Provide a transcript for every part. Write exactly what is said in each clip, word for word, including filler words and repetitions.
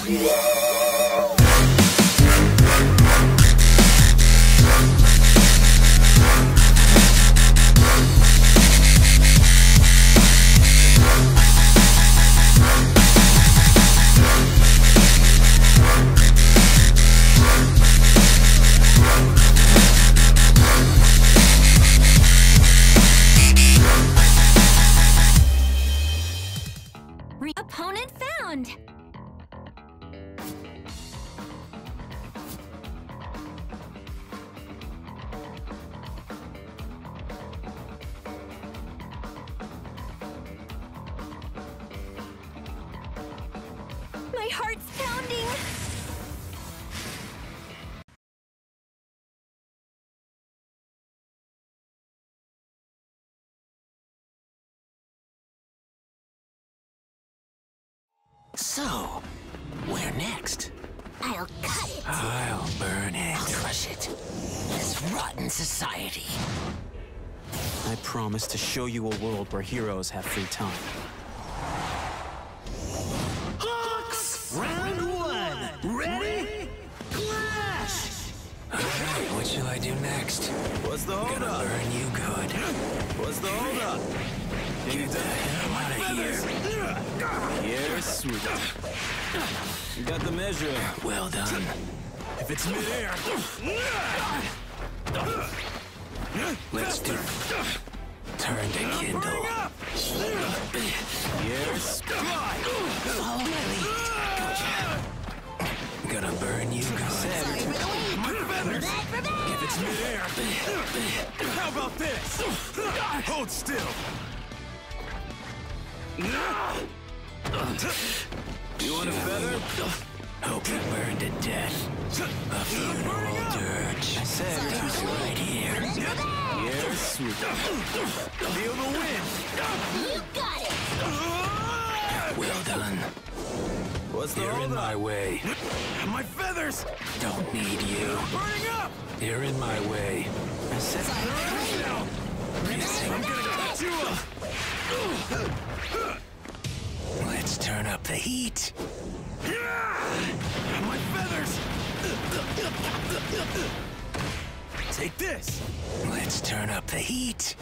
Opponent found! My heart's pounding! So, where next? I'll cut it! I'll burn it. I'll crush it! This rotten society! I promise to show you a world where heroes have free time. Hawks! Round one! Ready? Clash! Alright, what shall I do next? What's the hold Gonna up? burn you good. What's the hold up? Get the hell out of here. Yeah, sweet. You got the measure. Well done. If it's midair. Let's do it. Turn to kindle. Yes. Follow my lead. Gonna burn you good. My feathers. If it's midair. How about this? Hold still. You want a feather? Hope you burn to death. A funeral dirge. I said he's right here. Yeah, sweet. Feel the wind. You got it! Well done. What's the You're in hold my up? way. My feathers. Don't need you. Burning up. You're in my way. I said Now. I'm gonna cut you up. let's turn up the heat. My feathers. Take this. Let's turn up the heat.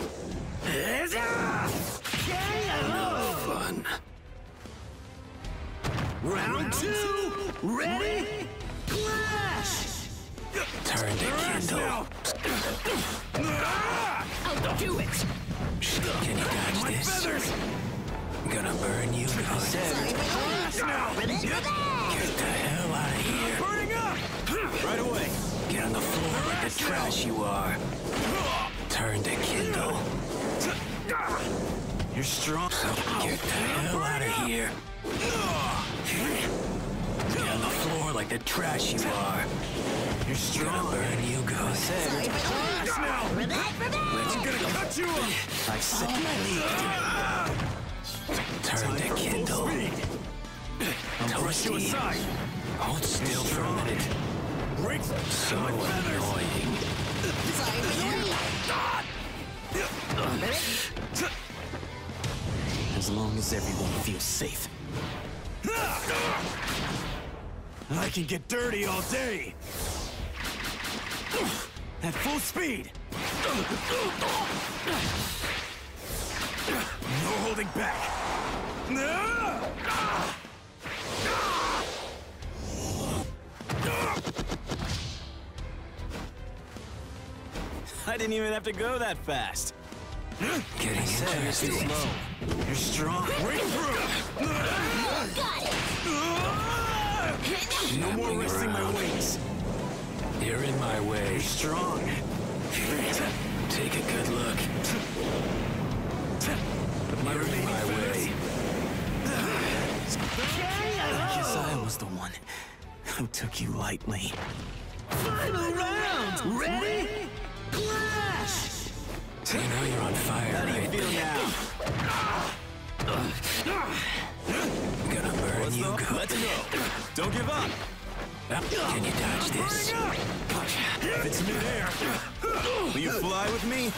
No fun. Round two. Ready? Clash. Turn to kindle. I'll do it! Can you dodge My this? feathers. Gonna burn you good. Clash now. Get the hell out of here. Burning up. Right away. Get on the floor like the trash you are. Turn to kindle. You're strong. Get the hell out of here. Get on the floor like the trash you are. You're Gonna strong. burn you good. Clash now. I'm gonna cut you up. I set my lead. Turn to kindle. I'll brush you aside. Hold still for a minute. Break So my feathers. annoying. As long as everyone feels safe. I can get dirty all day. At full speed. No holding back. I didn't even have to go that fast. Getting interesting. You're strong. Break through. Got it! No more Snapping resting my around. wings. You're in my way. You're strong. Take a good look. My You're in remaining my feathers. way. Guess I was the one who took you lightly. Final round. Ready? Clash. You know you're on fire, How do you right? feel now? Gonna burn Let's you go. good. Let's go. Don't give up. Can you dodge this? If it's midair, will you fly with me?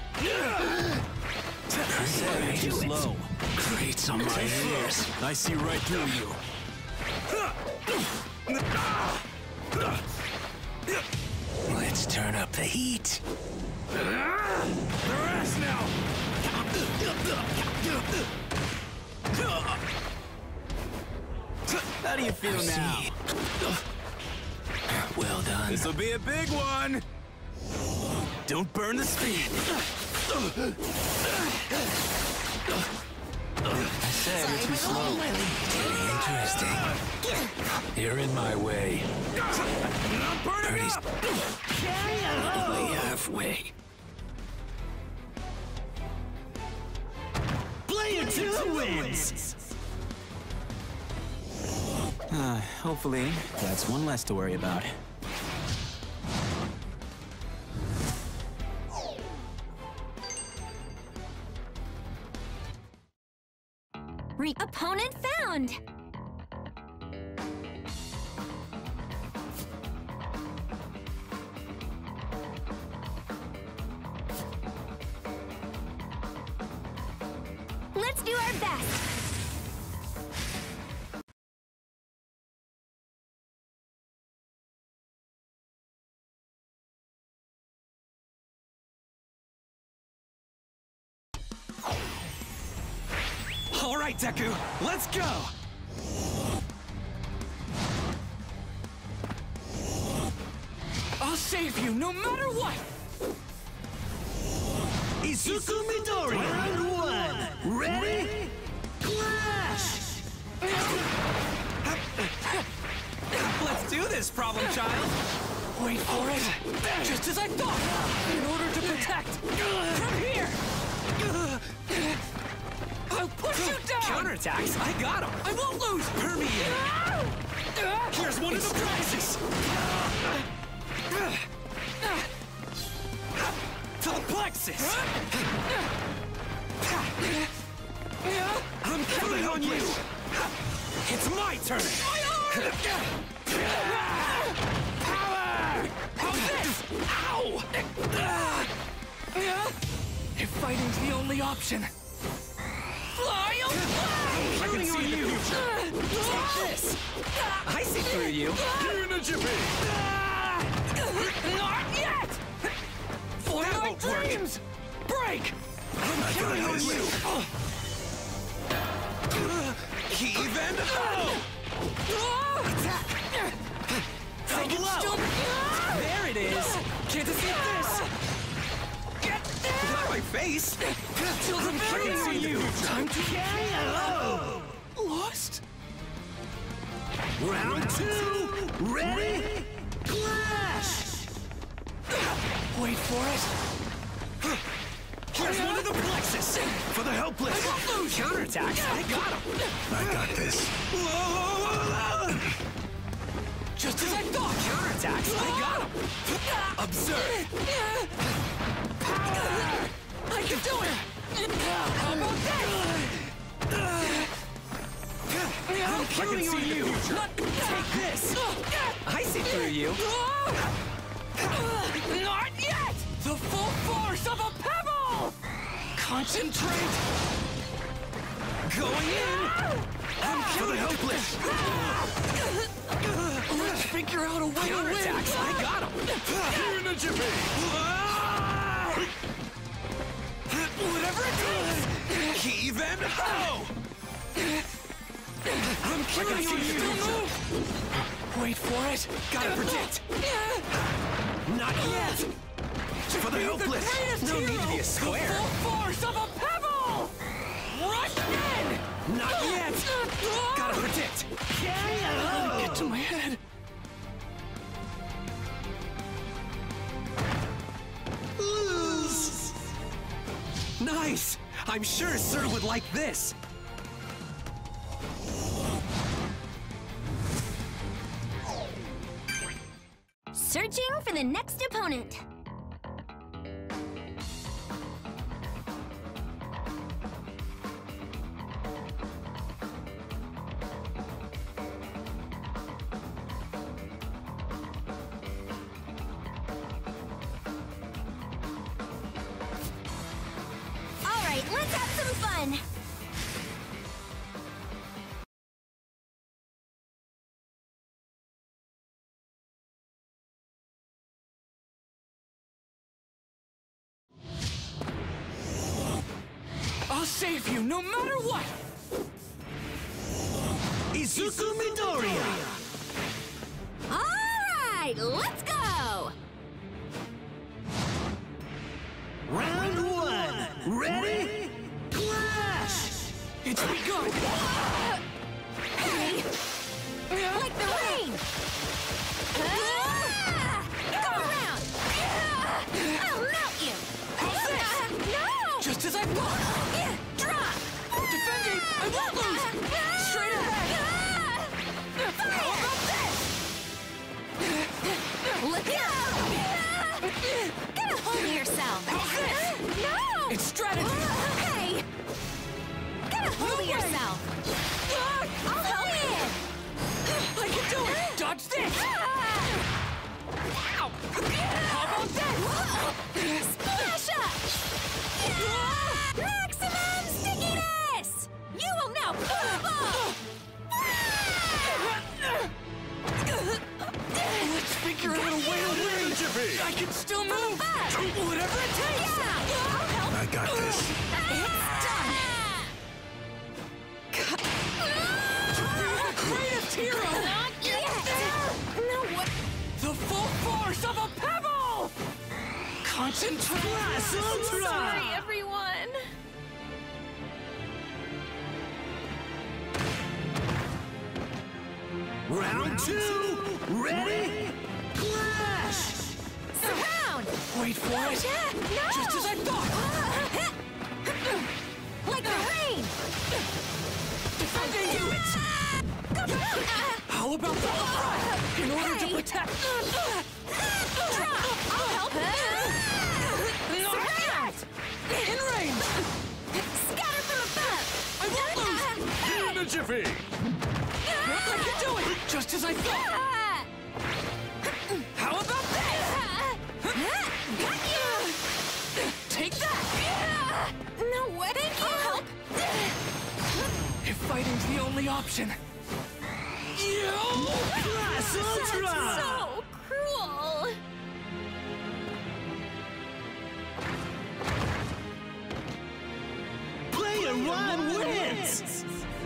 Pretty Too slow. Great on my ears. I see right through you. Let's turn up the heat. The rest now! How do you feel now? See. Well done. This'll be a big one. Don't burn the speed. I said you're too slow. Getting interesting. You're in my way. I'm burning Birdie's up! only halfway. Player two wins! Uh, hopefully, that's one less to worry about. Re opponent found! Let's do our best! All right, Deku, let's go! I'll save you no matter what! Izuku Midori! Round one! Ready? Clash! Let's do this, problem child! Wait for it! Just as I thought! In order to protect! From here! I'll push you down! Counterattacks? I got him! I won't lose! Permeate! Here's one of the prizes! To the plexus! I'm counting on you! It's my turn! Power! How's this? Ow! If fighting's the only option, fly away! I can see you! Take this! I see through you! You're in a jiffy! Not yet! For my dreams! Break! I'm counting on you! Heave and ho! Attack! Double out! There it is! Can't escape this! Get there! Not my face! Children, I can see you! Time to carry hello! Lost? Round two! Ready? Clash! Wait for it! Here's one of the plexus! For the helpless! I won't lose! Counterattacks! I got him! I got this. Just as I thought! Counterattacks! I got him! Observe! Power! I can do it! How about that? I'm counting on you! Not take this! I see through you! Not yet! The full force of a pebble! Concentrate! Going in! I'm for the helpless! Let's figure out a way to win! I got him! You're in a jiffy! Whatever it is! Heave and ho! I'm counting on you! Wait for it! Gotta predict! Not yet! For the helpless! No need to be a square! The full force of a pebble! Rush in! Not yet! Gotta predict! Get to my head! Lose! Nice! I'm sure Sir would like this! Searching for the next opponent. All right, let's have some fun. save you no matter what! Izuku Midoriya! Alright, let's go! Round one! Ready? Clash! It's begun! Hey! Like the rain! Ah! Go around! I'll melt you! No! Just as I thought! Drop! Defending! I won't lose! Straight ahead! How about this? Look out! Get a hold of yourself! No! It's strategy! Hey! Get a hold of yourself! I'll help you! I can do it! Dodge this! Ow! How about this? Splash up! Maximum stickiness! You will now bubble! Let's figure out a way to win! I can still move! Whatever it takes! I'll help! I got this. It's done! The greatest hero! Not yet! No, what? The full force of a pebble! Concentrate! Class Ultra! Sorry, everyone! Round two! Ready? Clash! Surround! Wait for it! No! Just as I thought! Like the rain! Defending you! How about the front? In order to Hey. protect... Drop! I'll help! Not yet! In range! Scatter from above! I won't lose! In a jiffy! I can do it! Just as I thought! How about this? Got you! Take that! No way! Thank you! I'll help! If fighting's the only option... You! Class Ultra! So cruel! Player one wins!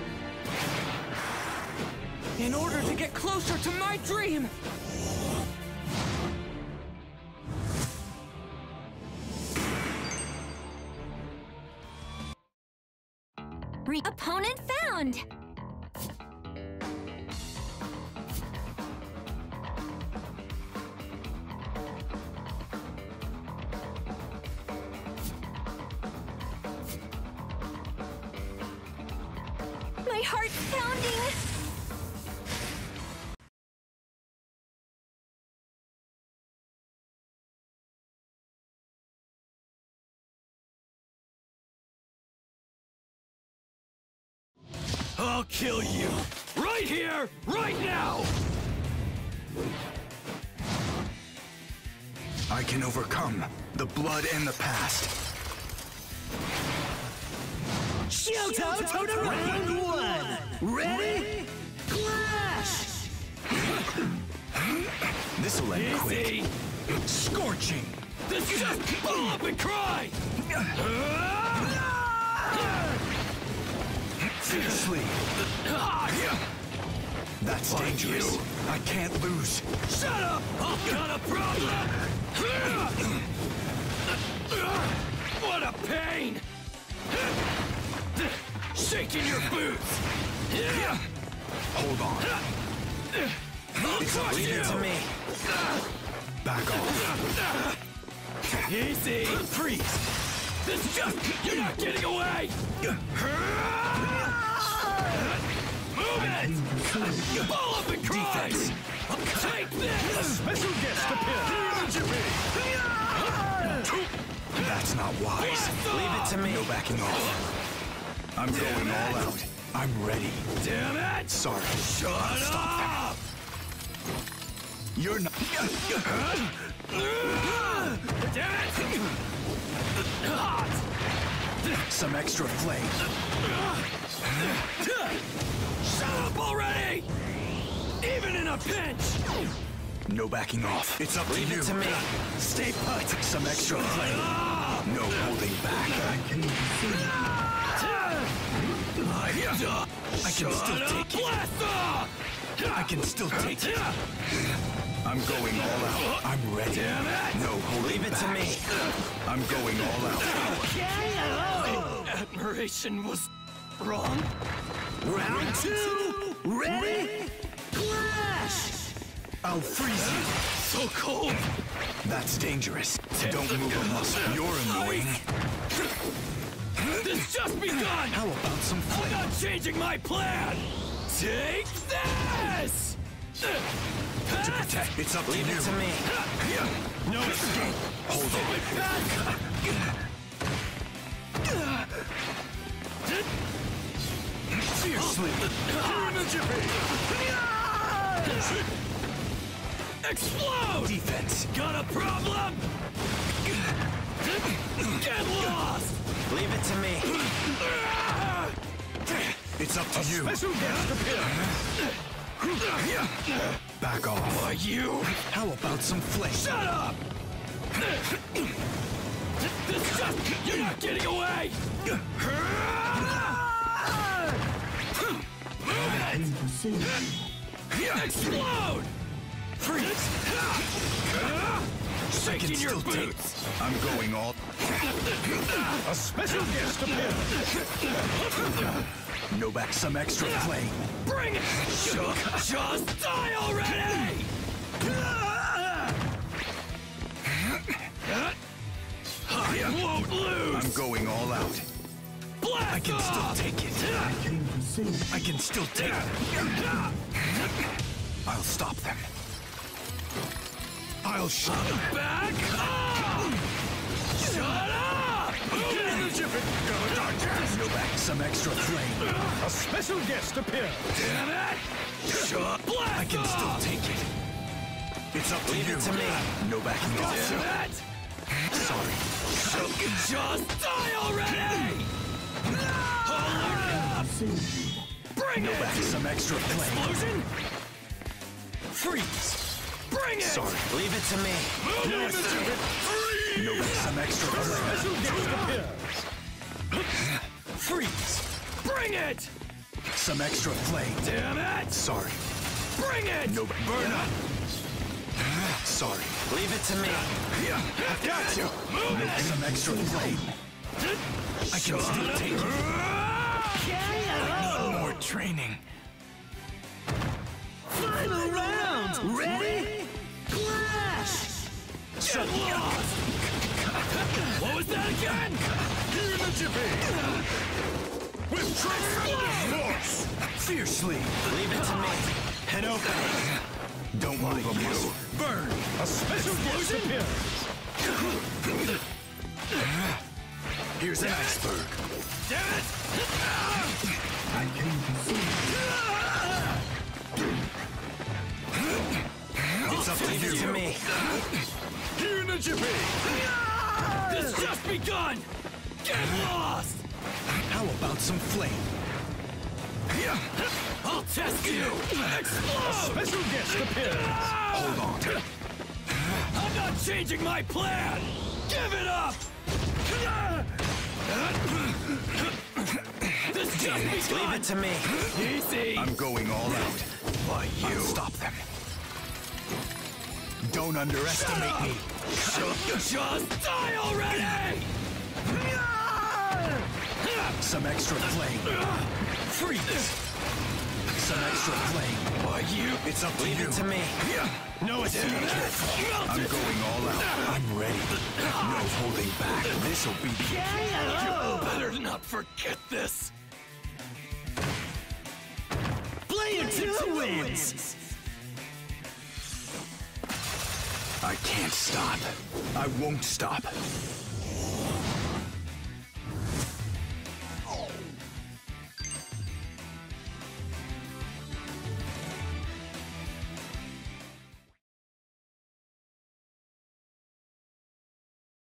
In order to get closer to my dream! Re- Opponent found! My heart's pounding! I'll kill you! Right here! Right now! I can overcome the blood and the past. Shoto Todoroki! Round one! Ready? Clash! This'll end quick. Scorching! This is just pull up and cry! Seriously. That's dangerous. I can't lose. Shut up! I've got a problem! What a pain! Shaking your boots! Hold on. I'll crush you! Leave it to me. Back off. Easy! Freeze! This is just... You're not getting away! Move it! Ball up and cry! Defense. Take this! Special guest appears! That's not wise. Leave it to me. No backing off. I'm going all out. I'm ready. Damn it! Sorry. Shut Stop. up! You're not... Damn it! Some extra flame. Shut up already! Even in a pinch! No backing off. It's up to you. Leave it to me. Stay put. Some extra flame. No holding back. I can still take it. I can still take it. I'm going all out. I'm ready. Damn it! No holding Leave it to back. me. I'm going all out. Admiration was wrong. Round two, ready? Clash! I'll freeze you. So cold. That's dangerous. Don't move a muscle. You're annoying. This just begun! How about some I'm flame? not changing my plan! Take this! To protect. It's up to Leave you. it to me. No escape. Hold on. Fiercely. Explode! Defense. Got a problem? Get lost! Leave it to me. It's up to you. Special guest appear! Back off. Are you? How about some flame? Shut up! This just... You're not getting away! Explode! Freeze. Shaking your still take- boots! I'm going all. A special guest appears! No back. Some extra flame. Bring it! Just, just die already! I won't lose! I'm going all out. Blast I can off! still take it. I can still take it. I'll stop them. I'll shut them. Back up! Shut up! No back. Some extra flame. A special guest appears! Damn it! Shut Blast I can still off! take it. It's up to Leave you. it to me. No backing off. Damn it! Sorry. Just die already! Hold up! Bring No it! back. Some extra flame. Explosion! Freeze. Bring it! Sorry. Leave it to me. Yes. No back. Some extra flame. Special guest appears! Freeze. Bring it! Some extra flame. Damn it! Sorry. Bring it! No back. Burn up. Sorry. Leave it to me. I've got you. Move it! Some extra flame. I can still take it. Need more training. Final round! Ready? Clash! Get lost! What was that again? Here in the jiffy. With tremendous force. Fiercely. Leave it to me. Head open. Don't move a muscle. Burn. A special guest appears! Here's an iceberg. Damn it! I came to see. It's up to Leave it to you. me. Here in the jiffy. This just begun! Get lost! How about some flame? I'll test you! Explode! Special guest appears. Hold on. I'm not changing my plan! Give it up! This just begun! Leave it to me. Easy! I'm going all out. Why I'll you? stop them. Don't underestimate me. Just die already! Some extra flame. Freeze. Some extra flame. Why you? It's up to Leave you. it to me. No escape. I'm going all out. I'm ready. No holding back. This'll be the You better not forget this! Player two wins. I can't stop. I won't stop.